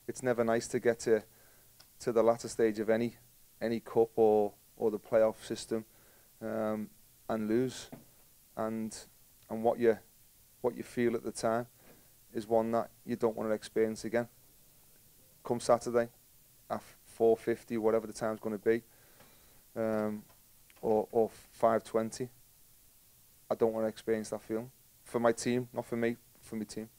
it's never nice to get to the latter stage of any cup or the playoff system and lose, and what you feel at the time is one that you don't want to experience again. Come Saturday at 4:50, whatever the time's going to be, or 5:20, I don't want to experience that feeling for my team, not for me, for my team.